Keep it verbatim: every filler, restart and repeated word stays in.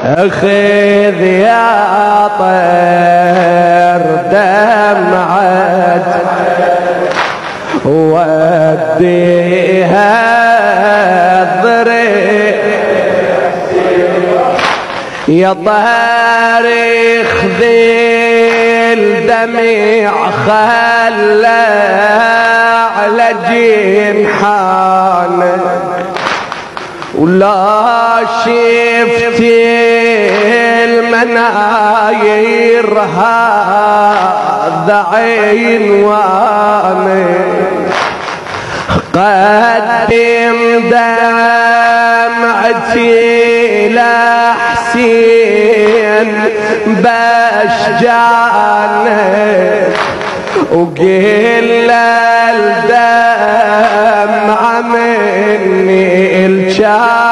اخذ يا طير دمعة وديها الضريح يا طهر خذي الدمع خلى على جنحانك ولا شفت المناير هذا عنوانك قدم دمعتي لحسين باشجانك وقل الدمع مني الجان